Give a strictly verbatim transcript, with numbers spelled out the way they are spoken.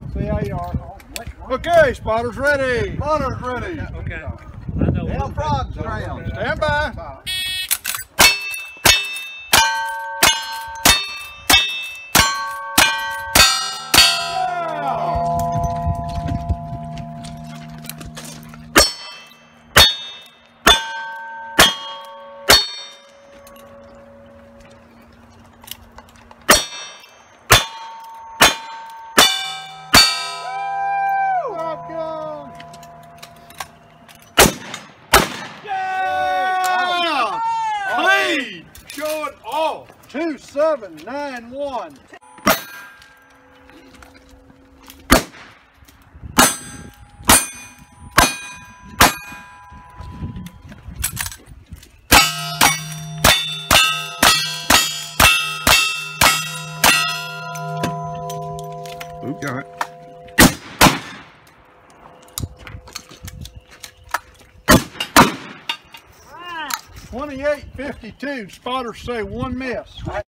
See how you are. Okay, spotter's ready. Spotter's ready. Okay. I know. Down frogs ground. Stand by. Show it all. Two seven nine one. Who got it? twenty-eight fifty-two. Spotters say one miss.